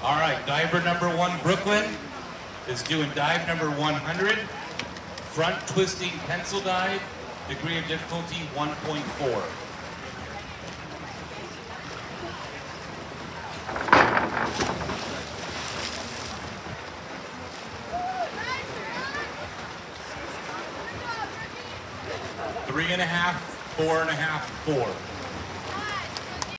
All right, diver number 1, Brooklyn, is doing dive number 100, front twisting pencil dive, degree of difficulty 1.4. Three and a half, 4.5, 4.